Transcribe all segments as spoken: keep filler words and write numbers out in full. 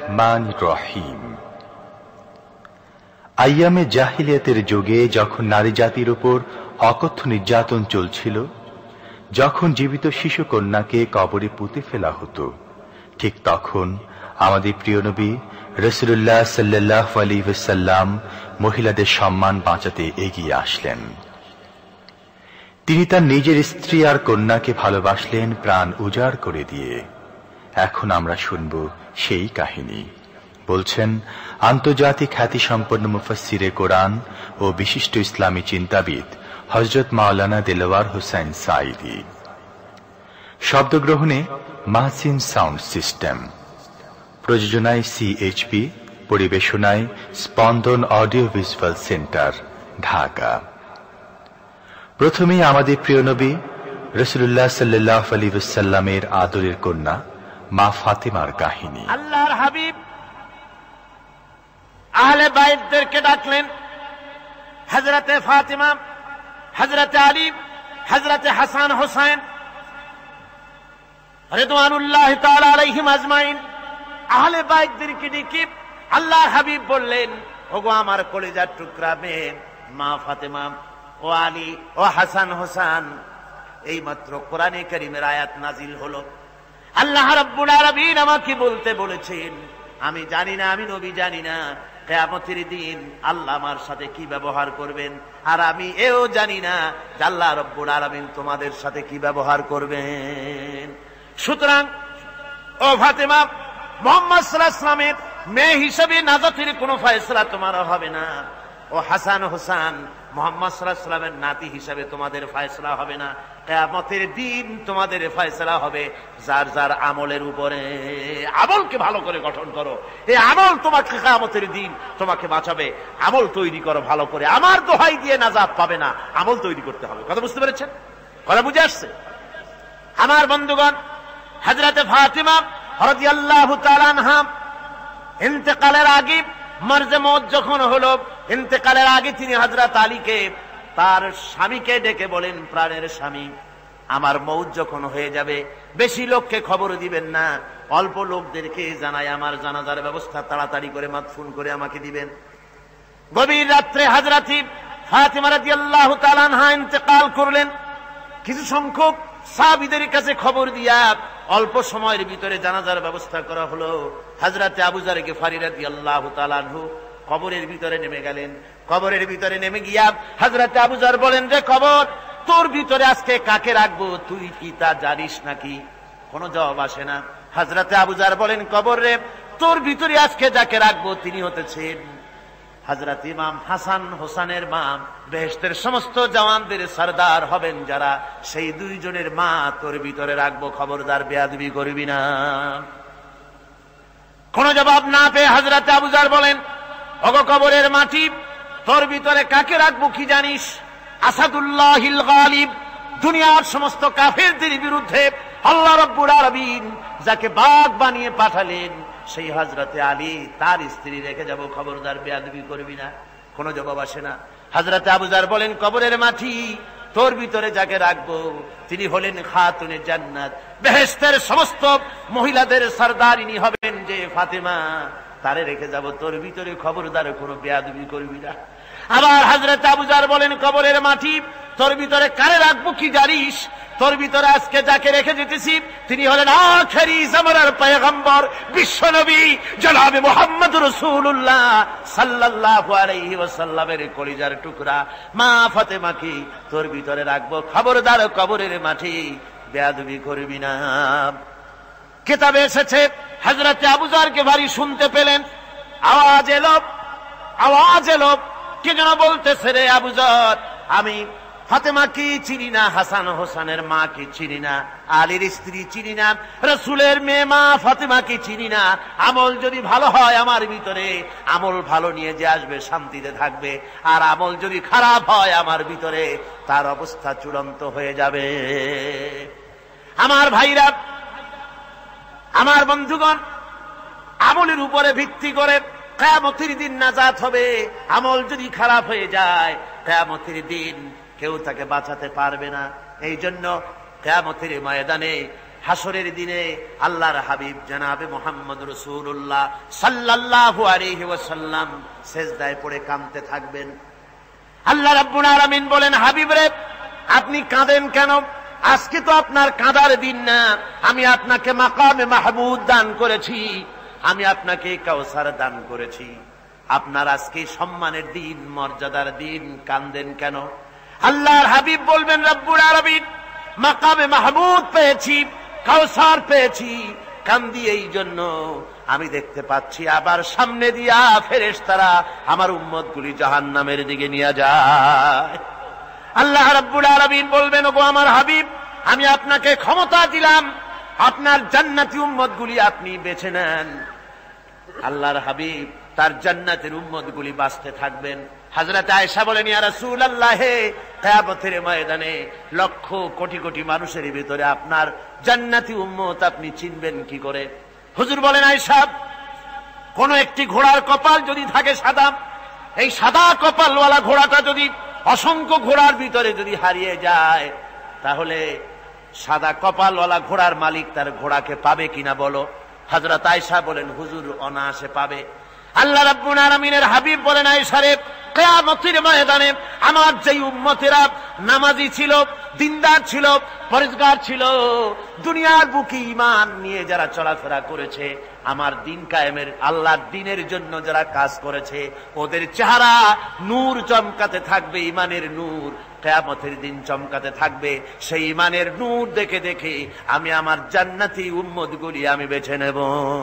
রহমানির রহিম। আইয়ামে জাহিলিয়াতের যুগে যখন নারী জাতির উপর অকথ্য নির্যাতন চলছিল, যখন জীবিত শিশু কন্যাকে কবরে পুঁতে ফেলা হতো, ঠিক তখন আমাদের প্রিয় নবী রাসূলুল্লাহ সাল্লাল্লাহু আলাইহি ওয়াসাল্লাম মহিলাদের সম্মান বাঁচাতে এগিয়ে আসলেন। তিনি তার নিজের স্ত্রী আর কন্যাকে ভালোবাসলেন প্রাণ উজাড় করে দিয়ে। এখন আমরা শুনব সেই কাহিনী। বলছেন আন্তর্জাতিক খ্যাতিসম্পন্ন মুফাসসিরে কোরআন ও বিশিষ্ট ইসলামী চিন্তাবিদ হযরত মাওলানা দেলওয়ার হোসেন সাঈদী। শব্দগ্রহণে মাহসিন সাউন্ড সিস্টেম, প্রযোজনায় সিএইচপি, পরিবেশনায় Spondon audio visual centre, Dhaka. প্রথমেই আমাদের প্রিয় নবী রাসূলুল্লাহ সাল্লাল্লাহু আলাইহি ওয়াসাল্লামের আদরের কন্যা মা ফাতেমার কাহিনী। আল্লাহর হাবিব আহলে বাইতদেরকে ডাকলেন, হযরতে ফাতেমা, হযরতে আলী, হযরতে হাসান হোসেন রিদওয়ানুল্লাহি তাআলা আলাইহিম আজমাইন, আহলে বাইতদেরকে ডেকে আল্লাহর হাবিব বললেন, ওগো আমার কলিজার টুকরা মেয়ে মা ফাতেমা, ও আলী, ও হাসান হোসেন, এই মাত্র কোরআনে কারীমের আয়াত নাজিল হলো। আল্লাহ রাব্বুল আলামিন আমাকে বলতে বলেছেন, আমি জানি না, আমি নবী জানি না কিয়ামতের দিন আল্লাহ আমার সাথে কি ব্যবহার করবেন, আর আমি এও জানি না যে আল্লাহ রাব্বুল আলামিন তোমাদের সাথে কি ব্যবহার করবেন। সুতরাং ও ফাতেমা, মুহাম্মদ সাল্লাল্লাহু আলাইহি ওয়াসাল্লামের মেয়ে হিসেবে নাজাতের কোনো ফয়সালা তোমার হবে না। ও হাসান হোসেন, মুহাম্মদ সাল্লাল্লাহু আলাইহি ওয়াসাল্লামের নাতি হিসেবে তোমাদের ফয়সালা হবে না। কিয়ামতের দিন তোমাদের ফয়সালা হবে যার যার আমলের উপরে। আমলকে ভালো করে গঠন করো, এই আমল তোমাকে কিয়ামতের দিন তোমাকে বাঁচাবে। আমল তৈরি করো ভালো করে, আমার দোহাই দিয়ে নাজাত পাবে না, আমল তৈরি করতে হবে। কথা বুঝতে পেরেছেন? কথা বুঝে আসছে? আমার বন্ধুগণ, হযরতে ফাতেমা রাদিয়াল্লাহু তাআলা আনহা ইন্তেকালের আগে, মরজে মওত যখন হলো, ইন্তেকালের আগে তিনি হযরত আলীকে, তার স্বামীকে ডেকে বলেন, প্রাণের স্বামী, আমার মওত যখন হয়ে যাবে বেশি লোককে খবর দিবেন না, অল্প লোকদেরকে জানাই আমার জানাজার ব্যবস্থা তাড়াতাড়ি করে মাদফুন করে আমাকে দিবেন। গভীর রাত্রে হযরত ফাতেমা রাদিয়াল্লাহু তাআলা আনহা ইন্তেকাল করলেন। কিছু সংখ্যক সাহাবীদের কাছে খবর দিয়া অল্প সময়ের ভিতরে জানাজার ব্যবস্থা করা হলো। হযরতে আবু যর গিফারী রাদিয়াল্লাহু তাআলা আনহু কবরের ভিতরে নেমে গেলেন। কবরের ভিতরে নেমে গিয়া হযরতে আবু যর বলেন, রে কবর, তোর ভিতরে আজকে কাকে রাখবো, তুই কি তা জানিস নাকি? কোনো জবাব আসে না। হযরতে আবু যর বলেন, কবর রে, তোর ভিতরে আজকে যাকে রাখবো তিনি হতেছেন হযরত ইমাম হাসান হোসেনের মা, বেহেশতের সমস্ত জওয়ানদের সরদার হবেন যারা, সেই দুইজনের মা তোর ভিতরে রাখবো, খবরদার বেয়াদবি করবি না। কোন জবাব না পেয়ে হযরত আবু যর বলেন, ওগো কবরের মাটি, তোর ভিতরে কাকে রাখবো কি জানিস? আসাদুল্লাহিল গালিব, দুনিয়ার সমস্ত কাফেরদের বিরুদ্ধে আল্লাহ রাব্বুল আলামিন যাকে বাঘ বানিয়ে পাঠালেন, সেই হযরতে আলী, তার স্ত্রী রেখে যাব, খবরদার বেয়াদবি করবি না। কোনো জবাব আসে না। হযরতে আবু যর বলেন, কবরের মাটি, তোর ভিতরে যাকে রাখবো তিনি হলেন খাতুনে জান্নাত, বেহেশতের সমস্ত মহিলাদের সরদারিনী হবেন যে ফাতেমা, তারে রেখে যাব, তোর ভিতরে খবরদার কোনো বেয়াদবি করবি না। আবার হযরত আবু যর বলেন, কবরের মাটি, তোর ভিতরে কারে রাখবো কি জানিস? তোর ভিতরে আজকে যাকে রেখে যেতেছি তিনি হলেন আখেরি জামানার পয়গম্বর, বিশ্বনবী জনাবে মুহাম্মদ রাসূলুল্লাহ সাল্লাল্লাহু আলাইহি ওয়াসাল্লামের কলিজার টুকরা মা ফাতেমাকে তোর ভিতরে রাখবো, খবরদার কবরের মাটি বেয়াদবি করবি না। কিতাবে এসেছে, হযরত আবু যরকে ভারী শুনতে পেলেন, আওয়াজ এলো, আওয়াজ এলো, কে যেন বলতেছে, রে আবু যর, আমি ফাতেমা কি চিনি না, হাসান হোসেনের মা কি চিনি না, আলীর স্ত্রী চিনি না, রাসূলের মেয়ে মা ফাতেমা কি চিনি না। আমল যদি ভালো হয় আমার ভিতরে, আমল ভালো নিয়ে যে আসবে শান্তিতে থাকবে, আর আমল যদি খারাপ হয় আমার ভিতরে, তার অবস্থা চূড়ান্ত হয়ে যাবে। আমার ভাইরা, আমার বন্ধুগণ, আমলের উপরে ভিত্তি করে কিয়ামতের দিন নাজাত হবে। আমল যদি খারাপ হয়ে যায় কিয়ামতের দিন কেউ তাকে বাঁচাতে পারবে না। এই জন্য কিয়ামতের ময়দানে হাসরের দিনে আল্লাহর হাবিব জনাবে মুহাম্মদ রাসূলুল্লাহ সাল্লাল্লাহু আলাইহি ওয়াসাল্লাম সিজদায় পড়ে কাঁদতে থাকবেন। আল্লাহ রাব্বুল আলামিন বলেন, হাবিব রে আপনি কাঁদেন কেন? আজকে তো আপনার কাঁদার দিন না, আমি আপনাকে মাকামে মাহমুদ দান করেছি, আমি আপনাকে কাউসার দান করেছি, আপনার আজকে সম্মানের দিন, মর্যাদার দিন, কাঁদেন কেন? আল্লাহর হাবিব বলবেন, রব্বুল আলামিন মাকামে মাহমুদ পেয়েছি, কাউসার পেয়েছি, কান্দি এই জন্য আমি দেখতে পাচ্ছি আবার সামনে দিয়া ফেরেশতারা আমার উম্মতগুলি জাহান্নামের দিকে নিয়ে যায়। আল্লাহ রাব্বুল আলামিন বলবেন, ওগো আমার হাবিব আমি আপনাকে ক্ষমতা দিলাম, আপনার জান্নাতি উম্মতগুলি আপনি বেছে নেন। আল্লাহর হাবিব তার জান্নাতের উম্মতগুলি বাঁচতে থাকবেন। হযরত আয়েশা বলেন, ইয়া রাসূলুল্লাহ কিয়ামতের ময়দানে লক্ষ কোটি কোটি মানুষের ভিতরে আপনার জান্নাতি উম্মত আপনি চিনবেন কি করে? হুজুর বলেন, আয়েশা কোন একটি ঘোড়ার কপাল যদি থাকে সাদা, এই সাদা কপালওয়ালা ঘোড়াটা যদি অসংখ্য ঘোড়ার ভিতরে যদি হারিয়ে যায়, তাহলে সাদা কপালওয়ালা ঘোড়ার মালিক তার ঘোড়াকে পাবে কিনা বলো? হযরত আয়েশা বলেন, হুজুর অনায়াসে পাবে। আল্লাহ রাব্বুল আলামিনের হাবিব বলেন, আয়েশা রে কিয়ামতের ময়দানে আমার যেই উম্মতেরা নামাজি ছিল, দিনদার ছিল, পরেজগার ছিল, দুনিয়ার বুকে ঈমান নিয়ে যারা চলাফেরা করেছে, আমার দিন কায়েমের আল্লাহর দিনের জন্য যারা কাজ করেছে, ওদের চেহারা নূর চমকাতে থাকবে, ঈমানের নূর কিয়ামতের দিন চমকাতে থাকবে। সেই ঈমানের নূর দেখে দেখে আমি আমার জান্নাতি উম্মতগুলি আমি বেছে নেব।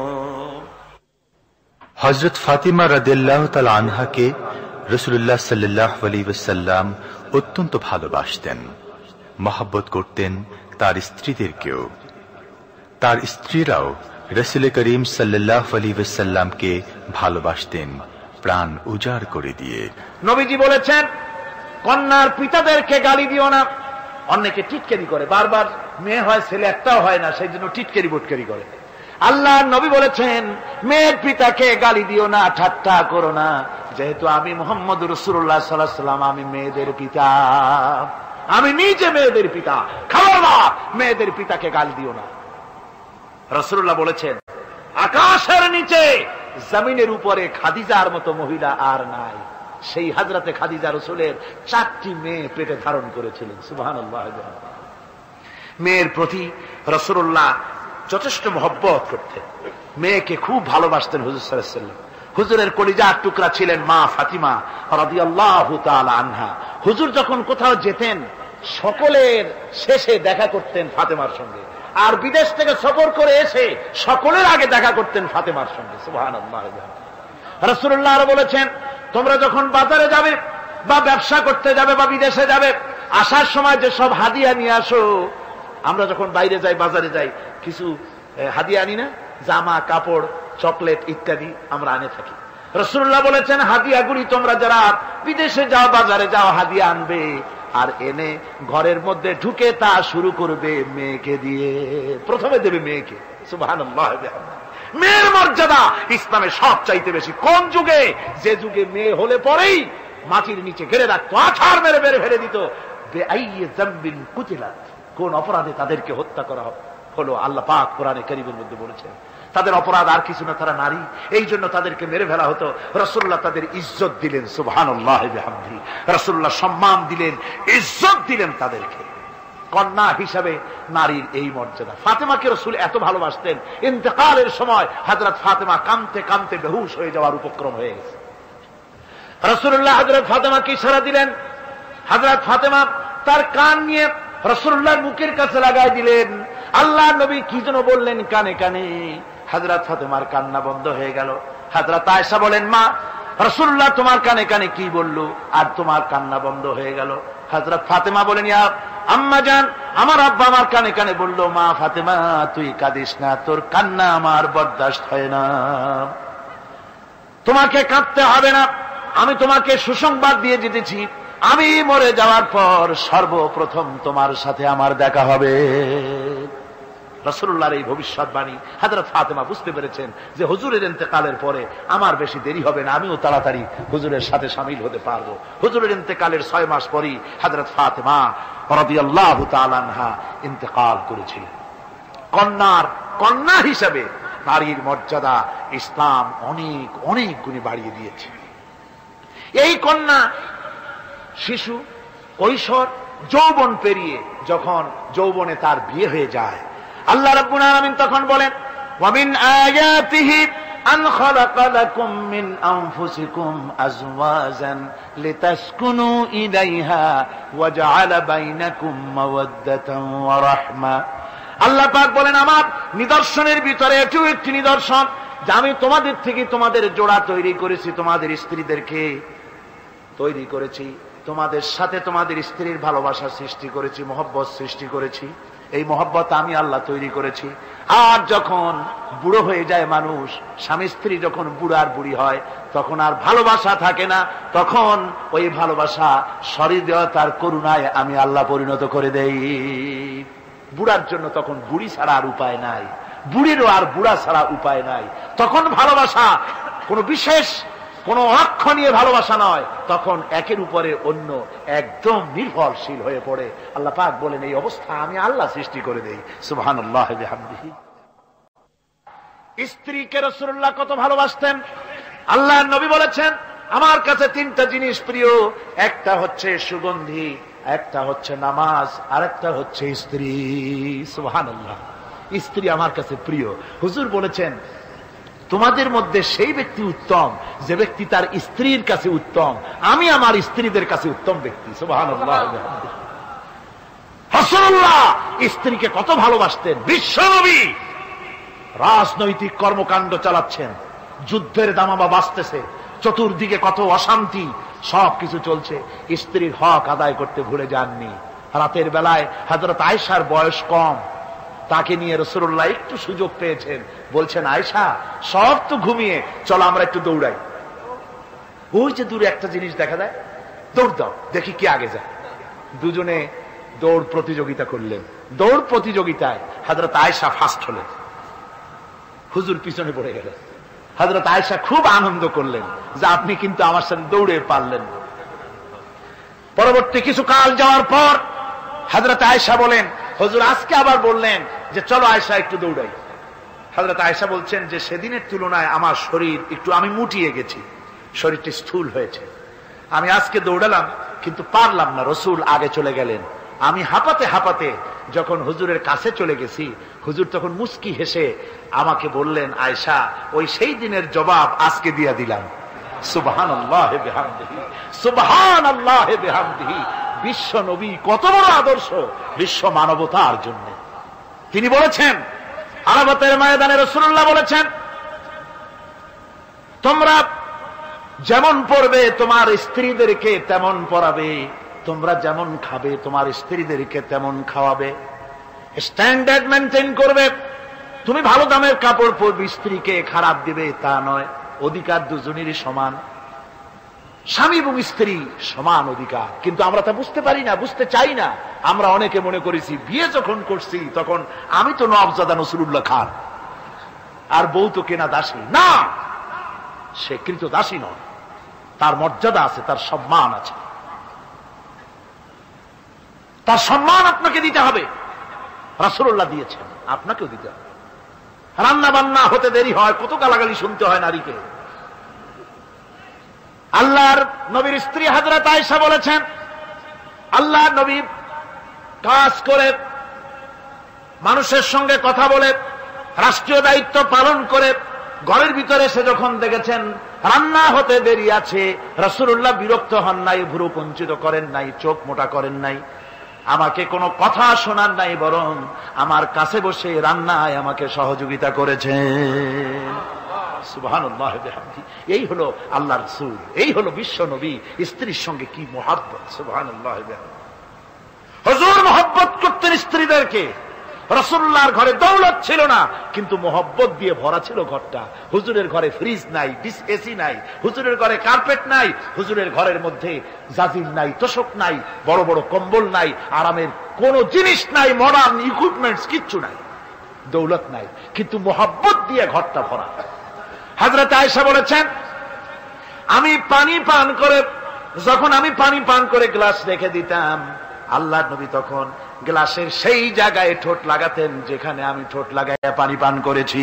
হযরত ফাতিমা রাদিয়াল্লাহু তাআলা আনহাকে রাসূলুল্লাহ সাল্লাল্লাহু আলাইহি ওয়াসাল্লাম অত্যন্ত ভালোবাসতেন, মহব্বত করতেন তার স্ত্রীদেরকেও। তার স্ত্রীরাও রাসূল করিম সাল্লাল্লাহু আলাইহি ওয়াসাল্লামকে ভালোবাসতেন প্রাণ উজাড় করে দিয়ে। নবীজি বলেছেন, কন্যার পিতাদেরকে গালি দিও না। অনেকে টিটকারি করে, বারবার মেয়ে হয় ছেলে একটাও হয় না, সেই জন্য টিটকারি বটকারি করে। আল্লাহ নবী বলেছেন, মেয়ের পিতাকে গালি দিও না, ঠাট্টা করো না, যেহেতু আমি মুহাম্মদ রাসূলুল্লাহ সাল্লাল্লাহু আলাইহি ওয়াসাল্লাম, আমি মেয়েদের পিতা, আমি নিজে মেয়েদের পিতা, খবরদার মেয়েদের পিতাকে গালি দিও না। রাসূলুল্লাহ বলেছেন, আকাশের নিচে জমিনের উপরে খাদিজার মতো মহিলা আর নাই। সেই হযরতে খাদিজা রাসূলের চারটি মেয়ে পেটে ধারণ করেছিলেন। সুবহানাল্লাহ। মেয়ের প্রতি রাসূলুল্লাহ যথেষ্ট মহব্বত করতেন, মেয়েকে খুব ভালোবাসতেন হুজুর সাল্লাল্লাহু আলাইহি ওয়াসাল্লাম। হুজুরের কলিজার টুকরা ছিলেন মা ফাতিমা রাদিয়াল্লাহু তাআলা আনহা। হুজুর যখন কোথাও যেতেন, সকলের শেষে দেখা করতেন ফাতেমার সঙ্গে, আর বিদেশ থেকে সফর করে এসে সকলের আগে দেখা করতেন ফাতেমার সঙ্গে। সুবহানাল্লাহ। রাসূলুল্লাহ আরো বলেছেন, তোমরা যখন বাজারে যাবে বা ব্যবসা করতে যাবে বা বিদেশে যাবে, আসার সময় যে সব হাদিয়া নিয়ে আসো। আমরা যখন বাইরে যাই, বাজারে যাই, কিছু হাদিয়া আনি না, জামা কাপড় চকলেট ইত্যাদি আমরা আনে থাকি। রাসূলুল্লাহ বলেছেন, হাদিয়াগুলি তোমরা যারা বিদেশে যাও, বাজারে যাও, হাদিয়া আনবে, আর এনে ঘরের মধ্যে ঢুকে তা শুরু করবে মেয়েকে দিয়ে। প্রথমে দেবে মেয়েকে। সুবহানাল্লাহ। মেয়ের মর্যাদা ইসলামে সব চাইতে বেশি। কোন যুগে? যে যুগে মেয়ে হলে পরেই মাটির নিচে ঘেরে রাখতো, আছাড় মেরে বেড়ে ফেলে দিত। বেআইয়ি যামবিন কুতিলাত, কোন অপরাধে তাদেরকে হত্যা করা হলো, আল্লাহ পাক কোরআনে কারীমের মধ্যে বলেছেন। তাদের অপরাধ আর কিছু না, তারা নারী, এই জন্য তাদেরকে মেরে ফেলা হতো। রাসূলুল্লাহ তাদের ইজ্জত দিলেন। সুবহানাল্লাহ বিহামদিহি। রাসূলুল্লাহ সম্মান দিলেন, ইজ্জত দিলেন তাদেরকে। কন্যা হিসাবে নারীর এই মর্যাদা। ফাতেমাকে রাসূল এত ভালোবাসতেন, ইন্তেকালের সময় হযরত ফাতেমা কাঁদতে কাঁদতে বেহুশ হয়ে যাওয়ার উপক্রম হয়ে গেছে। রাসূলুল্লাহ হযরত ফাতেমাকে ইশারা দিলেন। হযরত ফাতেমা তার কান নিয়ে রাসূলুল্লাহর মুখের কাছে লাগাই দিলেন। আল্লাহ নবী কি যেন বললেন কানে কানে, হযরত ফাতেমার কান্না বন্ধ হয়ে গেল। হযরত আয়েশা বলেন, মা রাসূলুল্লাহ তোমার কানে কানে কি বলল আর তোমার কান্না বন্ধ হয়ে গেল? হযরত ফাতেমা বলেন, ইয়া আম্মা জান, আমার আব্বা আমার কানে কানে বলল, মা ফাতেমা তুই কাঁদিস না, তোর কান্না আমার বরদাস্ত হয় না, তোমাকে কাঁদতে হবে না। আমি তোমাকে সুসংবাদ দিয়ে যেতেছি, আমি মরে যাওয়ার পর সর্বপ্রথম তোমার সাথে আমার দেখা হবে। রাসূলুল্লাহর এই ভবিষ্যৎবাণী হযরত ফাতেমা বুঝতে পেরেছেন যে হুজুরের ইন্তেকালের পরে আমার বেশি দেরি হবে না, আমিও তাড়াতাড়ি হুজুরের সাথে শামিল হতে পারবো। হুজুরের ইন্তেকালের ছয় মাস পরই হযরত ফাতেমা রাদিয়াল্লাহু তাআলা আনহা ইন্তেকাল করেছিলেন। কন্যার কন্যা হিসাবে নারীর মর্যাদা ইসলাম অনেক অনেক গুণে বাড়িয়ে দিয়েছে। এই কন্যা শিশু কৈশোর যৌবন পেরিয়ে যখন যৌবনে তার বিয়ে হয়ে যায়, আল্লাহ রাব্বুল আলামিন তখন বলেন, ওয়ামিন আয়াতিহি আন খালাকা লাকুম মিন আনফুসিকুম আজওয়াজান লিতাসকুনু ইলাইহা ওয়া জাআলা বাইনাকুম মাওয়াদ্দাতান ওয়া রাহমা। আল্লাহ পাক বলেন, আমার নিদর্শনের ভিতরে এটিও একটি নিদর্শন যে আমি তোমাদের থেকে তোমাদের জোড়া তৈরি করেছি, তোমাদের স্ত্রীদেরকে তৈরি করেছি, তোমাদের সাথে তোমাদের স্ত্রীর ভালোবাসা সৃষ্টি করেছি, মহব্বত সৃষ্টি করেছি। এই মহব্বত আমি আল্লাহ তৈরি করেছি। আর যখন বুড়ো হয়ে যায় মানুষ, স্বামী স্ত্রী যখন বুড়ার বুড়ি হয়, তখন আর ভালোবাসা থাকে না, তখন ওই ভালোবাসা সহৃদয়তার করুণায় আমি আল্লাহ পরিণত করে দেই। বুড়ার জন্য তখন বুড়ি ছাড়া আর উপায় নাই, বুড়িরও আর বুড়া ছাড়া উপায় নাই। তখন ভালোবাসা কোনো বিশেষ কোন অক্ষ নিয়ে ভালোবাসা নয়, তখন একের উপরে অন্য একদম নির্ভরশীল হয়ে পড়ে। আল্লাহ পাক বলেন, এই অবস্থা আমি আল্লাহ সৃষ্টি করে দেই। সুবহানাল্লাহ ওয়া বিহামদিহি। স্ত্রীকে রাসূলুল্লাহ কত ভালোবাসতেন। আল্লাহর নবী বলেছেন, আমার কাছে তিনটা জিনিস প্রিয়, একটা হচ্ছে সুগন্ধি, একটা হচ্ছে নামাজ, আর একটা হচ্ছে স্ত্রী। সুবহানাল্লাহ। স্ত্রী আমার কাছে প্রিয়। হুজুর বলেছেন, তোমাদের মধ্যে সেই ব্যক্তি উত্তম যে ব্যক্তি তার স্ত্রীর কাছে উত্তম। আমি আমার স্ত্রীদের কাছে উত্তম ব্যক্তি। সুবহানাল্লাহ। রাসূলুল্লাহ স্ত্রীকে কত ভালোবাসতেন। বিশ্বনবী রাজনৈতিক কর্মকাণ্ড চালাচ্ছেন, যুদ্ধের দামামা বাজতেছে, চতুর্দিকে কত অশান্তি, সবকিছু চলছে, স্ত্রীর হক আদায় করতে ভুলে যাননি। রাতের বেলায় হযরত আয়েশার বয়স কম, তাকে নিয়ে রাসূলুল্লাহ একটু সুযোগ পেয়েছেন, বলছেন, আয়েশা সব তো ঘুমিয়ে, চলো আমরা একটু দৌড়াই। ওই যে দূরে একটা জিনিস দেখা যায়, দৌড় দাও, দেখি কে আগে যায়। দুজনে দৌড় প্রতিযোগিতা করলেন। দৌড় প্রতিযোগিতায় হযরত আয়েশা ফার্স্ট হলেন, হুজুর পিছনে পড়ে গেলেন। হযরত আয়েশা খুব আনন্দ করলেন যে আপনি কিন্তু আমার সাথে দৌড়ে পারলেন। পরবর্তী কিছু কাল যাওয়ার পর হযরত আয়েশা বলেন, হুজুর আজকে আবার বললেন যে চলো আয়েশা একটু দৌড়াই। হযরত আয়েশা বলছেন যে সেদিনের তুলনায় আমার শরীর একটু, আমি মুটিয়ে গেছি, শরীরটি স্থূল হয়েছে। আমি আজকে দৌড়ালাম কিন্তু পারলাম না, রাসূল আগে চলে গেলেন। আমি হাঁপাতে হাঁপাতে যখন হুজুরের কাছে চলে গেছি, হুজুর তখন মুস্কি হেসে আমাকে বললেন, আয়েশা ওই সেই দিনের জবাব আজকে দিয়া দিলাম। সুবহানাল্লাহ ওয়া বিহামদিহি, সুবহানাল্লাহ ওয়া বিহামদিহি। বিশ্ব নবী কত বড় আদর্শ বিশ্ব মানবতার জন্য। তিনি বলেছেন, আরাফাতের ময়দানে রাসূলুল্লাহ বলেছেন, তোমরা যেমন পড়বে তোমার স্ত্রীদেরকে তেমন পড়াবে, তোমরা যেমন খাবে তোমার স্ত্রীদেরকে তেমন খাওয়াবে, স্ট্যান্ডার্ড মেনটেন করবে। তুমি ভালো দামের কাপড় পরবে, স্ত্রীকে খারাপ দিবে তা নয়। অধিকার দুজনেরই সমান, স্বামী এবং স্ত্রী সমান অধিকার। কিন্তু আমরা তা বুঝতে পারি না, বুঝতে চাই না। আমরা অনেকে মনে করেছি বিয়ে যখন করছি তখন আমি তো নওয়াবজাদা নসরুল্লাহ খান, আর বউ তো কেনা দাসী। না, সে কৃত দাসী নয়, তার মর্যাদা আছে, তার সম্মান আছে, তার সম্মান আপনাকে দিতে হবে। রাসূলুল্লাহ দিয়েছেন, আপনাকেও দিতে হবে। রান্না বান্না হতে দেরি হয়, কত গালাগালি শুনতে হয় নারীকে। আল্লাহর নবীর স্ত্রী হযরত আয়েশা বলেছেন, আল্লাহর নবী কাজ করে, মানুষের সঙ্গে কথা বলে, রাষ্ট্রীয় দায়িত্ব পালন করে ঘরের ভিতরে এসে যখন দেখেছেন রান্না হতে দেরি আছে, রাসূলুল্লাহ বিরক্ত হন নাই, ভ্রু কুঞ্চিত করেন নাই, চোখ মোটা করেন নাই, আমাকে কোনো কথা শোনান নাই, বরং আমার কাছে বসে রান্নায় আমাকে সহযোগিতা করেছেন। সুবহানাল্লাহ ওয়া বিহামদিহি। এই হলো আল্লাহর রাসূল, এই হলো বিশ্ব নবী। স্ত্রীর সঙ্গে কি মহব্বত! সুবহানাল্লাহ ওয়া বিহামদিহি। হুজুর মহব্বত করতেন স্ত্রীদেরকে। রাসূলুল্লাহর ঘরে দৌলত ছিল না, কিন্তু মহব্বত দিয়ে ভরা ছিল ঘরটা। হুজুরের ঘরে ফ্রিজ নাই, ডিস এসি নাই, হুজুরের ঘরে কার্পেট নাই, হুজুরের ঘরের মধ্যে জাজির নাই, তোশক নাই, বড় বড় কম্বল নাই, আরামের কোন জিনিস নাই, মডার্ন ইকুইপমেন্টস কিচ্ছু নাই, দৌলত নাই, কিন্তু মহব্বত দিয়ে ঘরটা ভরা। হযরত আয়েশা বলেছেন, আমি পানি পান করে, যখন আমি পানি পান করে গ্লাস রেখে দিতাম, আল্লাহর নবী তখন গ্লাসের সেই জায়গায় ঠোঁট লাগাতেন যেখানে আমি ঠোঁট লাগাইয়া পানি পান করেছি।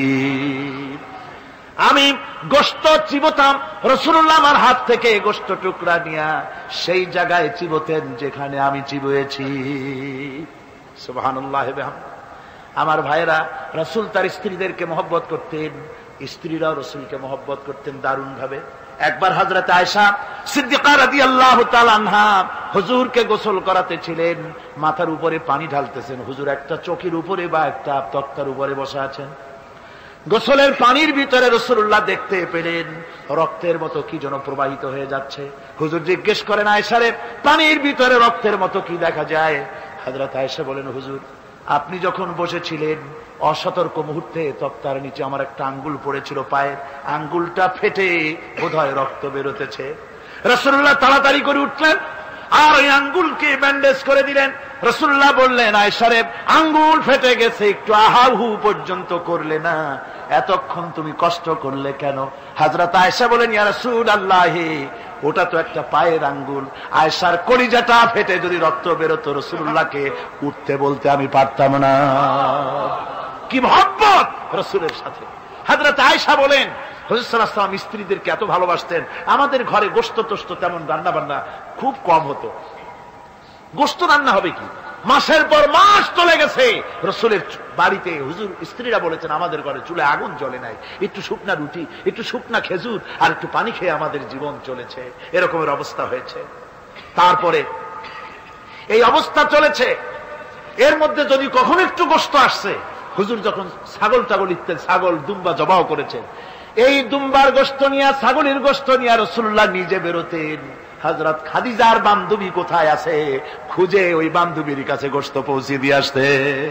আমি গোশত চিবোতাম, রাসূলুল্লাহ আমার হাত থেকে গোশত টুকরা নিয়া সেই জায়গায় চিবোতেন যেখানে আমি চিবুয়েছি। সুবহানাল্লাহ। আমার ভাইরা, রাসূল তার স্ত্রীদেরকে মহব্বত করতেন, স্ত্রীরাও রাসূলকে মহব্বত করতেন দারুণ ভাবে। একবার হযরত আয়েশা সিদ্দিকা রাদিয়াল্লাহু তাআলা আনহা হুজুরকে গোসল করাতে ছিলেন, মাথার উপরে পানি ঢালতেছেন, হুজুর একটা চৌকির উপরে বা একটা তক্তার উপরে বসে আছেন। গোসলের পানির ভিতরে রাসূলুল্লাহ দেখতে পেলেন রক্তের মতো কি যেন প্রবাহিত হয়ে যাচ্ছে। হুজুর জিজ্ঞেস করেন, আয়েশারে, পানির ভিতরে রক্তের মতো কি দেখা যায়? হযরত আয়েশা বলেন, হুজুর আপনি যখন বসেছিলেন অসতর্ক মুহূর্তে তক্তার নিচে আমার একটা আঙ্গুল পড়েছিল, পায়ের আঙ্গুলটা ফেটে বোধহয় রক্ত বেরোতেছে। রাসূলুল্লাহ তাড়াতাড়ি করে উঠলেন আর ওই আঙ্গুলকে ব্যান্ডেজ করে দিলেন। রাসূলুল্লাহ বললেন, আয়েশারে, আঙ্গুল ফেটে গেছে, একটু আহাহু পর্যন্ত করলে না, এতক্ষণ তুমি কষ্ট করলে কেন? হযরত আয়েশা বলেন, ইয়া রাসূলুল্লাহ, ওটা তো একটা পায়ের আঙ্গুল। আয়েশার কলিজাটা ফেটে যদি রক্ত বেরোতো রাসূলুল্লাহকে উঠতে বলতে আমি পারতাম না। কি মহব্বত রাসূলের সাথে। হযরত আয়েশা বলেন, হুজুর সাল্লাল্লাহু আলাইহি ওয়াসাল্লাম স্ত্রীদেরকে এত ভালোবাসতেন, আমাদের ঘরে গোশত টোস্ত তেমন রান্না বান্না খুব কম হতো। গোশত রান্না হবে কি, মাসের পর মাস চলে গেছে রাসূলের বাড়িতে, হুজুর স্ত্রীরা বলেছেন আমাদের ঘরে চুলে আগুন জ্বলে নাই, একটু শুকনা রুটি, একটু শুকনা খেজুর আর একটু পানি খেয়ে আমাদের জীবন চলেছে, এরকমের অবস্থা হয়েছে। তারপরে এই অবস্থা চলেছে, এর মধ্যে যদি কখনো একটু গোশত আসছে, হুজুর যখন ছাগল টাগল ইত্যাদি ছাগল দুম্বা জবাও করেছেন, এই দুম্বার গোশত নিয়ে ছাগলের গোশত নিয়ে রাসূলুল্লাহ নিজে বেরোতেন। হযরত খাদিজার বান্ধবী কোথায় আছে খুঁজে ওই বান্ধবীর কাছে গোশত পৌঁছে দিয়ে আসতে।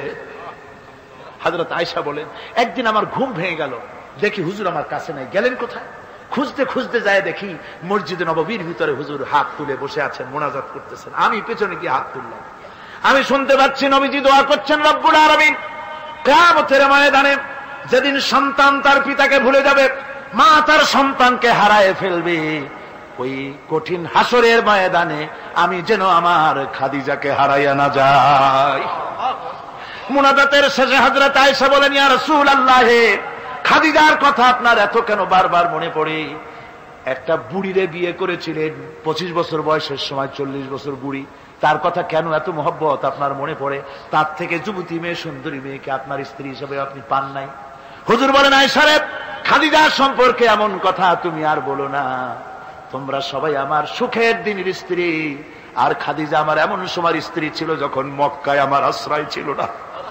হযরত আয়েশা বলেন, একদিন আমার ঘুম ভেঙে গেল, দেখি হুজুর আমার কাছে নাই, গেলেন কোথায়? খুঁজতে খুঁজতে যায় দেখি মসজিদে নববীর ভিতরে হুজুর হাত তুলে বসে আছেন, মোনাজাত করতেছেন। আমি পেছনে গিয়ে হাত তুললাম, আমি শুনতে পাচ্ছি নবীজি দোয়া করছেন, রব্বুল আলামিন কিয়ামতের ময়দানে যেদিন সন্তান তার পিতাকে ভুলে যাবে, মা তার সন্তানকে হারায় ফেলবে, ওই কঠিন হাসরের ময়দানে আমি যেন আমার খাদিজাকে হারাইয়া না যাই। মুনাজাতের শেষে হযরত আয়েশা বলেন, ইয়া রাসূলুল্লাহ, খাদিজার কথা আপনার এত কেন বারবার মনে পড়ে? একটা বুড়িরে বিয়ে করেছিলেন পঁচিশ বছর বয়সের সময়, চল্লিশ বছর বুড়ি, তার কথা কেন এত মহব্বত আপনার মনে পড়ে? তার থেকে যুবতী মেয়ে, সুন্দরী মেয়েকে আপনার স্ত্রী হিসেবে আপনি পান নাই। হুজুর বলেন, আয়েশা রে, খাদিজার সম্পর্কে এমন কথা তুমি আর বলো না, তোমরা সবাই আমার সুখের দিনের স্ত্রী, আর খাদিজা আমার এমন সময় স্ত্রী ছিল যখন মক্কায় আমার আশ্রয় ছিল না,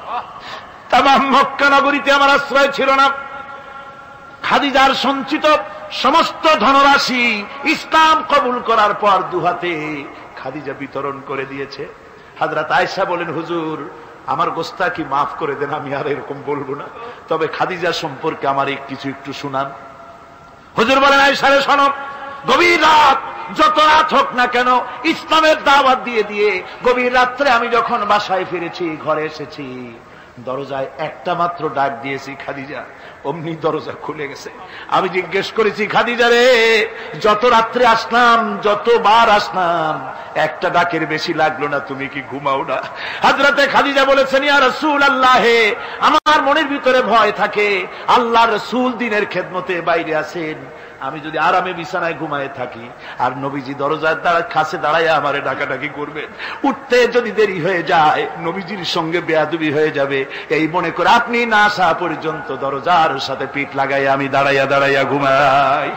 তামাম মক্কা নগরীতে আমার আশ্রয় ছিল না। খাদিজার সঞ্চিত সমস্ত ধনরাশি ইসলাম কবুল করার পর দুহাতে খাদিজা বিতরণ করে দিয়েছে। হযরত আয়েশা বলেন, হুজুর আমার গোস্তাকি মাফ করে দেন, আমি আর এরকম বলবো না, তবে খাদিজা সম্পর্কে আমার কিছু একটু শুনান। হুজুর বলেন, আয়েশা রে শোনো, গভীর রাত, যত রাত হোক না কেন, ইসলামের দাওয়াত দিয়ে দিয়ে গভীর রাত্রে আমি যখন বাসায় ফিরেছি, ঘরে এসেছি, দরজায় একটা মাত্র ডাক দিয়েছি, খাদিজা, অমনি দরজা খুলে গেছে। আমি জিজ্ঞেস করেছি, খাদিজা রে, যত রাত্রে আসলাম, যতবার আসলাম, একটা ডাকের বেশি লাগলো না, তুমি কি ঘুমাও না? হযরতে খাদিজা বলেছেন, ইয়া রাসূলুল্লাহ, আমার মনের ভিতরে ভয় থাকে, আল্লাহর রাসূল দিনের খেদমতে বাইরে আছেন, আমি যদি আরামে বিছানায় ঘুমায় থাকি আর নবীজি দরজার দ্বারা কাছে দাঁড়ায় আমারে ডাকাডাকি করবেন, উঠতে যদি দেরি হয়ে যায় নবীজির সঙ্গে বেয়াদবি হয়ে যাবে, এই মনে করে আপনি না আসা পর্যন্ত দরজার সাথে পিঠ লাগাই আমি দাঁড়াইয়া দাঁড়াইয়া ঘুমাই।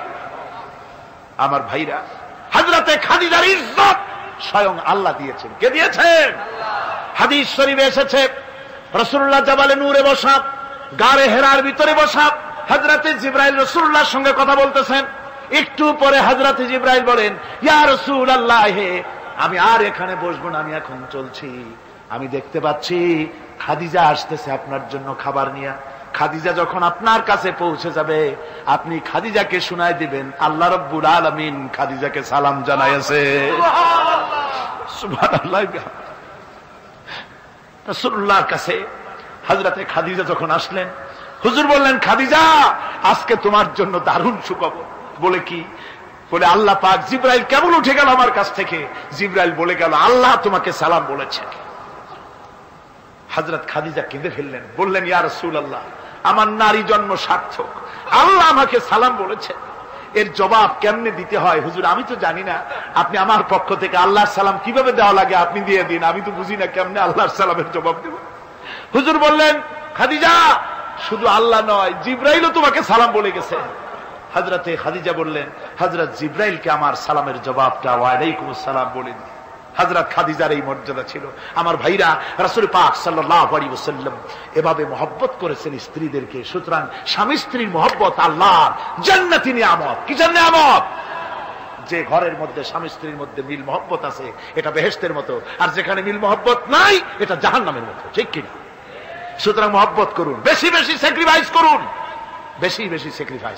আমার ভাইরা, হযরতে খাদিজার ইজ্জত স্বয়ং আল্লাহ দিয়েছেন। কে দিয়েছেন? হাদিস শরীফে এসেছে, রাসূলুল্লাহ জাবালে নূরে বসা, গারে হেরার ভিতরে বসা, হযরতে জিবরাইল রাসূলুল্লাহর সঙ্গে কথা বলতেছেন। একটু পরে হযরতে জিবরাইল বলেন, ইয়া রাসূলুল্লাহ, আমি আর এখানে বসবো না, আমি এখন চলছি। আমি দেখতে পাচ্ছি খাদিজা আসতেছে আপনার জন্য খাবার নিয়ে। খাদিজা যখন আপনার কাছে পৌঁছে যাবে, আপনি খাদিজাকে শুনাই দিবেন, আল্লাহ রাব্বুল আলামিন খাদিজাকে সালাম জানাইছে। সুবহানাল্লাহ। রাসূলুল্লাহর কাছে হযরতে খাদিজা যখন আসলেন, হুজুর বললেন, খাদিজা, আজকে তোমার জন্য দারুণ সুখবর। বলে কি? বলে, আল্লাহ পাক জিবরাইল কেমন উঠে গেল আমার কাছ থেকে, জিবরাইল বলে গেল, আল্লাহ তোমাকে সালাম বলেছে। হযরত খাদিজা কেঁদে ফেললেন, বললেন ইয়া রাসূলুল্লাহ, আমার নারী জন্ম সার্থক, আল্লাহ আমাকে সালাম বলেছে, এর জবাব কেমনে দিতে হয় হুজুর আমি তো জানি না, আপনি আমার পক্ষ থেকে আল্লাহর সালাম কিভাবে দেওয়া লাগে আপনি দিয়ে দিন, আমি তো বুঝি না কেমনে আল্লাহর সালামের জবাব দেব। হুজুর বললেন খাদিজা, শুধু আল্লাহ নয় জিবরাইলও তোমাকে সালাম বলে গেছে। হযরতে খাদিজা বললেন, হযরত জিবরাইলকে আমার সালামের জবাবটা ওয়া আলাইকুমুস সালাম বলেন। হযরত খাদিজার এই মর্যাদা ছিল। আমার ভাইরা, রাসূল পাক সাল্লাল্লাহু আলাইহি ওয়াসাল্লাম এভাবে মহব্বত করেছেন স্ত্রীদেরকে। সুতরাং স্বামী স্ত্রীর মহব্বত আল্লাহর জান্নাতি নিয়ামত। কি নিয়ামত? যে ঘরের মধ্যে স্বামী স্ত্রীর মধ্যে মিল মহব্বত আছে এটা বেহেশতের মতো, আর যেখানে মিল মহব্বত নাই এটা জাহান্নামের মতো, ঠিক কিনা? সুতরাং মহব্বত করুন, বেশি বেশি স্যাক্রিফাইস করুন, বেশি বেশি স্যাক্রিফাইস।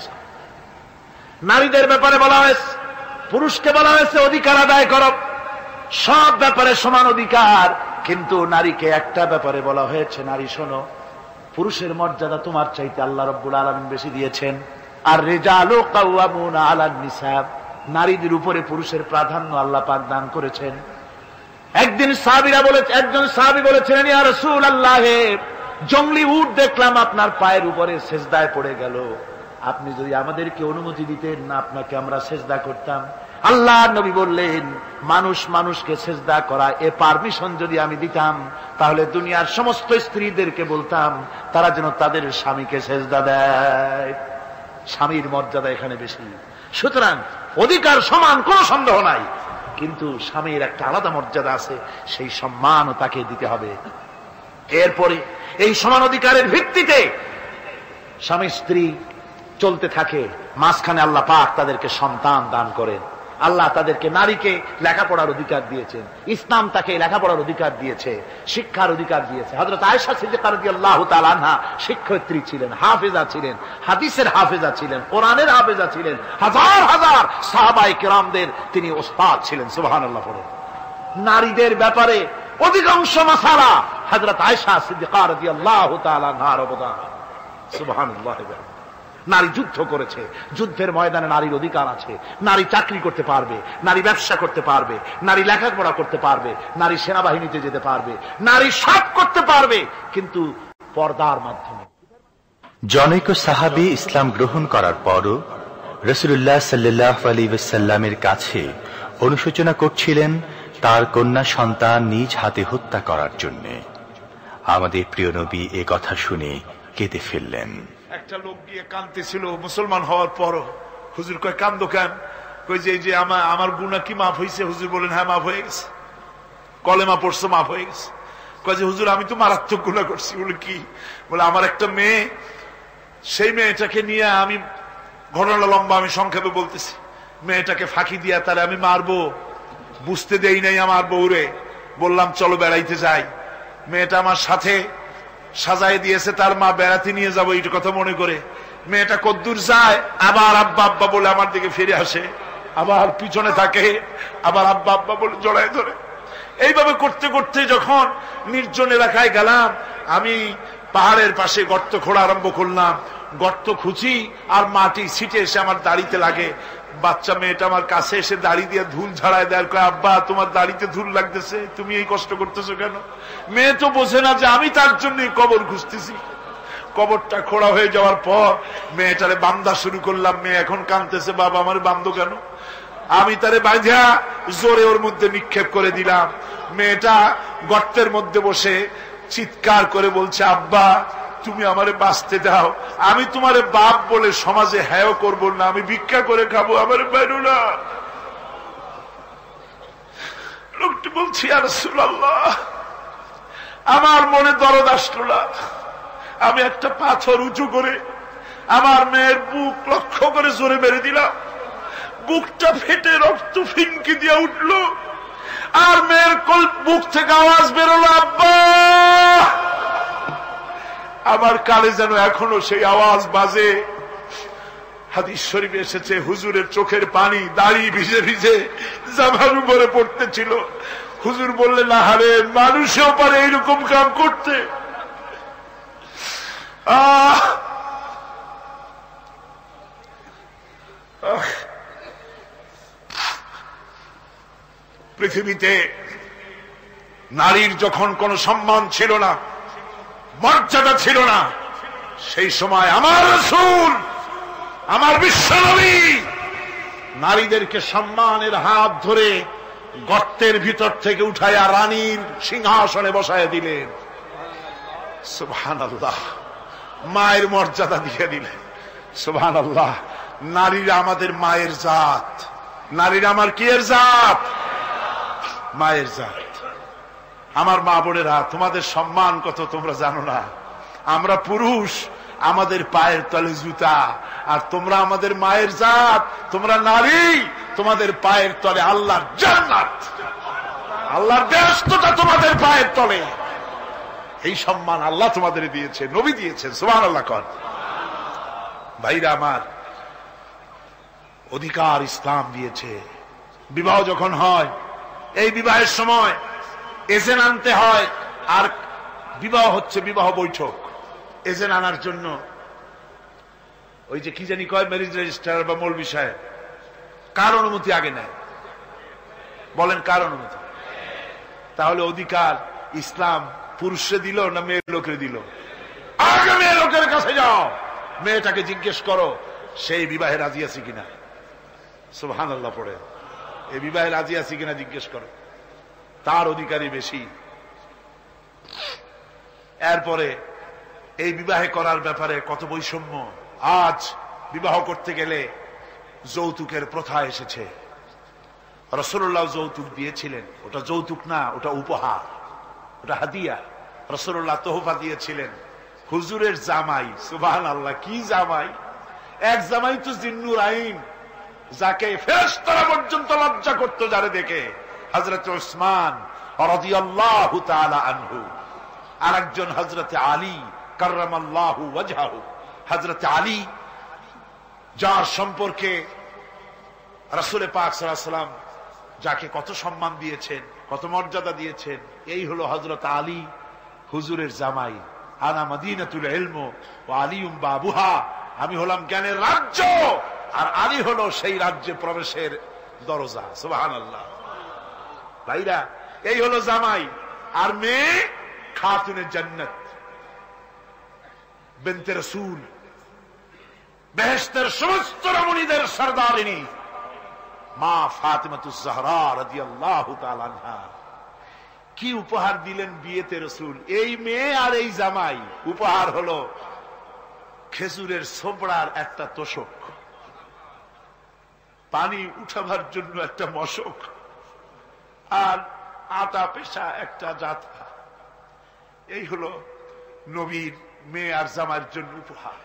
নারীদের ব্যাপারে বলা হয়েছে, পুরুষকে বলা হয়েছে অধিকার আদায় করো, সব ব্যাপারে সমান অধিকার, কিন্তু নারীকে একটা ব্যাপারে বলা হয়েছে, নারী শোনো, পুরুষের মর্যাদা তোমার চাইতে আল্লাহ রাব্বুল আলামিন বেশি দিয়েছেন। আর রিজালু কাওয়ামুনা আলান নিসা, নারীদের উপরে পুরুষের প্রাধান্য আল্লাহ পাক দান করেছেন। একদিন সাহাবীরা বলে, একজন সাহাবী বলেছিলেন ইয়া রাসূলুল্লাহ, জংলি উট দেখলাম আপনার পায়ের উপরে সেজদায় পড়ে গেল, আপনি যদি আমাদেরকে অনুমতি দিতেন না আপনাকে আমরা সেজদা করতাম। আল্লাহ নবী বললেন, মানুষ মানুষকে সেজদা করা এ পারমিশন যদি আমি দিতাম তাহলে দুনিয়ার সমস্ত স্ত্রীদেরকে বলতাম তারা যেন তাদের স্বামীকে সেজদা দেয়। স্বামীর মর্যাদা এখানে বেশি। সুতরাং অধিকার সমান, কোনো সন্দেহ নাই, কিন্তু স্বামীর একটা আলাদা মর্যাদা আছে, সেই সম্মানও তাকে দিতে হবে। এরপরে এই সমান অধিকারের ভিত্তিতে স্বামী স্ত্রী চলতে থাকে, মাঝখানে আল্লাহ পাক তাদেরকে সন্তান দান করেন। আল্লাহ তাদেরকে, নারীকে লেখাপড়ার অধিকার দিয়েছেন, ইসলাম তাকে লেখাপড়ার অধিকার দিয়েছে, শিক্ষার অধিকার দিয়েছে। হযরত আয়েশা সিদ্দিকা রাদিয়াল্লাহু তাআলা আনহা শিক্ষয়িত্রী ছিলেন, হাফেজা ছিলেন, হাদিসের হাফেজা ছিলেন, কোরআনের হাফেজা ছিলেন, হাজার হাজার সাহাবায়ে কেরামদের তিনি ওস্তাদ ছিলেন। সুবহানাল্লাহ পড়ুন। নারীদের ব্যাপারে অধিকাংশ মাসালা হযরত আয়েশা সিদ্দিকা রাদিয়াল্লাহু তাআলা আনহার অবদান। সুবহানাল্লাহ। নারী যুদ্ধ করেছে, যুদ্ধের ময়দানে নারীর অধিকার আছে। নারী চাকরি করতে পারবে, নারী ব্যবসা করতে পারবে, নারী লেখাপড়া করতে পারবে, নারী সেনাবাহিনীতে যেতে পারবে, নারী সব করতে পারবে, কিন্তু পর্দার মাধ্যমে। জনৈক সাহাবী ইসলাম গ্রহণ করার পরও রাসূলুল্লাহ সাল্লাল্লাহু আলাইহি ওয়াসাল্লামের কাছে অনুশোচনা করছিলেন তার কন্যা সন্তান নিজ হাতে হত্যা করার জন্য। আমাদের প্রিয় নবী এ কথা শুনে কেঁদে ফেললেন। একটা লোক গিয়ে কাঁদতেছিল মুসলমান হওয়ার পরও। হুজুর কয় কান্দো কেন? কই যে এই যে আমার আমার গুনাহ কি মাফ হয়েছে? হুজুর বলেন হ্যাঁ মাফ হয়ে গেছে, কলেমা পড়ছো মাফ হয়ে গেছে। কয় যে হুজুর আমি তো মারাত্মক গুনাহ করছি। বলে কি? বলে আমার একটা মেয়ে, সেই মেয়েটাকে নিয়ে আমি, ঘটনা লম্বা আমি সংক্ষেপে বলতেছি, মেয়েটাকে ফাঁকি দিয়া তারে আমি মারবো, বুঝতে দেই নাই আমার বউরে, বললাম চলো বেড়াইতে যাই। মেয়েটা আমার সাথে সাজায় দিয়েছে তার মা, বেড়াতে নিয়ে যাবো এই কথা মনে করে। মেয়েটা কদ্দূর যায়, আবার আব্বা আব্বা বলে আমার দিকে ফিরে আসে, আবার পিছনে থাকে, আবার আব্বা আব্বা বলে জড়ায় ধরে। এইভাবে করতে করতে যখন নির্জন এলাকায় গেলাম, আমি পাহাড়ের পাশে গর্ত খোঁড়া আরম্ভ করলাম। গর্ত খুঁজি আর মাটি ছিটে এসে আমার দাড়িতে লাগে। বাচ্চা মেয়েটা আমার কাছে এসে দাড়ি দিয়ে ধুল ঝাড়ায় দেয়, কয় আব্বা তোমার দাড়িতে ধুল লাগতেছে, তুমি এই কষ্ট করতেছো কেন? মেয়ে তো বোঝে না যে আমি তার জন্য কবর খুঁজতেছি। কবরটা খোঁড়া হয়ে যাওয়ার পর মেয়েটারে বান্ধা শুরু করলাম। মেয়ে এখন কাঁদতেছে, বাবা আমার বান্ধো কেন? আমি তারে বাঁধা জোরে ওর মধ্যে নিক্ষেপ করে দিলাম। মেয়েটা গর্তের মধ্যে বসে চিৎকার করে বলছে, আব্বা তুমি আমারে বাঁচতে দাও, আমি তোমারে বাপ বলে সমাজে হ্যাঁ করবো না, আমি ভিক্ষা করে খাবো, আমারে বাইরো না। লোকটি বলছি ইয়া রাসূলুল্লাহ, আমার মনে দরদ আসলো না। আমি একটা পাথর উঁচু করে আমার মেয়ের বুক লক্ষ্য করে জোরে মেরে দিলাম। বুকটা ফেটে রক্ত ফিনকি দিয়ে উঠলো, আর মেয়ের বুক থেকে আওয়াজ বেরোলো, আব্বা। আমার কানে যেন এখনো সেই আওয়াজ বাজে। হাদিস শরীফে এসেছে, হুজুরের চোখের পানি দাড়ি ভিজে ভিজে জামার উপরে পড়তেছিল। হুজুর বললেন, আহারে মানুষেও পারে এইরকম কাম করতে। আহ পৃথিবীতে নারীর যখন কোন সম্মান ছিল না, মর্যাদা ছিল না, সেই সময় আমার রাসূল, আমার বিশ্বনবী নারীদেরকে সম্মানের হাত ধরে গর্তের ভিতর থেকে উঠাইয়া রানীর সিংহাসনে বসায় দিলেন। সুবহানাল্লাহ, মায়ের মর্যাদা দিয়ে দিলেন। সুবহানাল্লাহ, নারীরা আমাদের মায়ের জাত, নারীরা আমার কিয়ের জাত? মায়ের জাত। আমার মা বোনেরা, তোমাদের সম্মান কত তোমরা জানো না। আমরা পুরুষ, আমাদের পায়ের তলে জুতা, আর তোমরা আমাদের মায়ের জাত, তোমরা নারী, তোমাদের পায়ের তলে আল্লাহর জান্নাত, আল্লাহর ব্যস্ততা তোমাদের পায়ের তলে। এই সম্মান আল্লাহ তোমাদের দিয়েছে, নবী দিয়েছেন। সুবহানাল্লাহ কর। ভাইরা আমার, অধিকার ইসলাম দিয়েছে। বিবাহ যখন হয়, এই বিবাহের সময় এজেন্ট আনতে হয়। আর বিবাহ হচ্ছে বিবাহ বৈঠক, এজেন্ট আনার জন্য ওই যে কি জানি কয় ম্যারেজ রেজিস্ট্রার বা মৌলবি সাহেব, কার অনুমতি আগে নেয়? বলেন কার অনুমতি? তাহলে অধিকার ইসলাম পুরুষে দিল না মেয়ে লোকের দিল? আগে মেয়ে লোকের কাছে যাও, মেয়েটাকে জিজ্ঞেস করো সেই বিবাহে রাজি আছে কিনা। সুবহানাল্লাহ পড়ে, এই বিবাহে রাজি আছে কিনা জিজ্ঞেস করো, তার অধিকারই বেশি। এরপরে এই বিবাহে করার ব্যাপারে কত বৈষম্য। আজ বিবাহ করতে গেলে যৌতুকের প্রথা এসেছে। রাসূলুল্লাহ যৌতুক দিয়েছিলেন, ওটা যৌতুক না, ওটা উপহার, ওটা হাদিয়া। রাসূলুল্লাহ তোহফা দিয়েছিলেন হুজুরের জামাই। সুবহানাল্লাহ, কি জামাই! এক জামাই তো জিন্নুর আইন, যাকে ফেরেশতারা পর্যন্ত লজ্জা করত যারে দেখে, হযরত উসমান রাদিয়াল্লাহু তাআলা আনহু। আরেকজন হযরত আলী কাররামাল্লাহু ওয়াজহাহু। হযরত আলী, যার সম্পর্কে রাসূল পাক সাল্লাল্লাহু আলাইহি ওয়াসাল্লাম যাকে কত সম্মান দিয়েছেন, কত মর্যাদা দিয়েছেন, এই হলো হযরত আলী হুজুরের জামাই। আনা মদিনাতুল ইলম ওয়া আলিউম বাবুহা, আমি হলাম জ্ঞানের রাজ্য, আর আলী হলো সেই রাজ্যে প্রবেশের দরজা। সুবহানাল্লাহ। ভাইরা, এই হলো জামাই। আর মেয়ে খাতুনে জান্নাত, বিনতে রাসূল, বেহেশতের সমস্ত রমণীদের সরদারিনী মা ফাতিমাতুজ জাহরা রাদিয়াল্লাহু তাআলা আনহা। কি উপহার দিলেন বিয়েতে রাসূল! এই মেয়ে আর এই জামাই। উপহার হলো খেজুরের ছোবড়ার একটা তোষক, পানি উঠাবার জন্য একটা মশক, আর আটা পেশা একটা জাতা। এই হলো নবীর মেয়ে আর জামাইয়ের জন্য উপহার।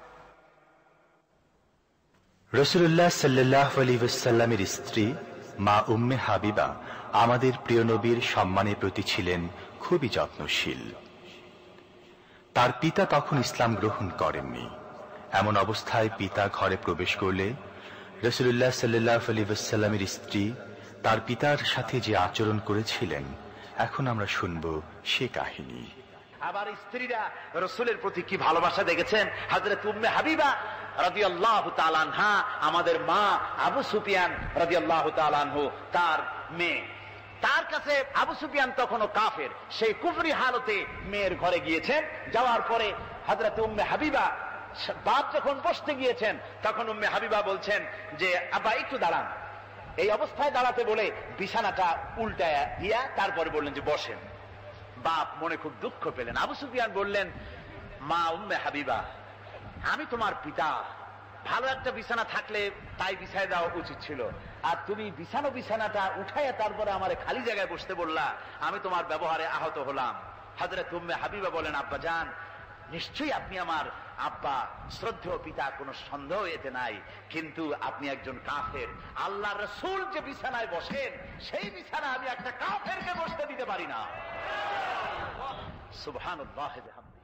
রাসূলুল্লাহ সাল্লাল্লাহু আলাইহি ওয়াসাল্লামের স্ত্রী মা উম্মে হাবিবা আমাদের প্রিয় নবীর সম্মানের প্রতি ছিলেন খুবই যত্নশীল। তার পিতা তখন ইসলাম গ্রহণ করেননি। এমন অবস্থায় পিতা ঘরে প্রবেশ করলে রাসূলুল্লাহ সাল্লাল্লাহু আলাইহি ওয়াসাল্লামের স্ত্রী তার পিতার সাথে যে আচরণ করেছিলেন, এখন আমরা শুনব সে কাহিনী। আবার স্ত্রীরা রাসূলের প্রতি কি ভালোবাসা দেখেছেন। হযরত উম্মে হাবিবা রাদিয়াল্লাহু তাআলা আনহা, আমাদের মা আবু সুফিয়ান রাদিয়াল্লাহু তাআলা আনহু, তার মেয়ে। তার কাছে আবু সুফিয়ান তখনও কাফের, সেই কুফরি হালতে মেয়ের ঘরে গিয়েছেন। যাওয়ার পরে হযরত উম্মে হাবিবা বাপ যখন বসতে গিয়েছেন, তখন উম্মে হাবিবা বলছেন যে আব্বা একটু দাঁড়ান। এই অবস্থায় দাঁড়াতে বলে বিছানাটা উল্টায়া দিয়া তারপরে বললেন যে বসেন। বাপ মনে খুব দুঃখ পেলেন। আবু সুফিয়ান বললেন, মা উম্মে হাবিবা, আমি তোমার পিতা, ভালো একটা বিছানা থাকলে তাই বিছায় দেওয়া উচিত ছিল, আর তুমি বিছানো বিছানাটা উঠাইয়া তারপরে আমার খালি জায়গায় বসতে বললা, আমি তোমার ব্যবহারে আহত হলাম। হযরত উম্মে হাবিবা বলেন, আব্বা জান, নিশ্চয়ই আপনি আমার আব্বা, শ্রদ্ধেয় পিতা, কোনো সন্দেহ এতে নাই, কিন্তু আপনি একজন কাফের। আল্লাহর রাসূল যে বিছানায় বসেন, সেই বিছানা আমি একটা কাফেরকে বসতে দিতে পারি না। সুবহানাল্লাহ।